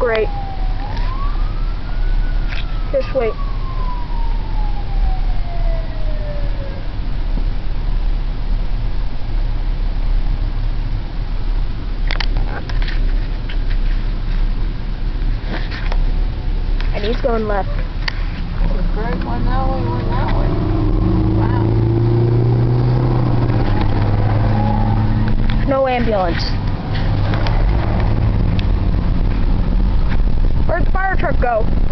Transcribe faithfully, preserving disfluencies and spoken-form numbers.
right. Just wait. And he's going left. The brake went that way, went that way. Wow. No ambulance. Where'd the fire truck go?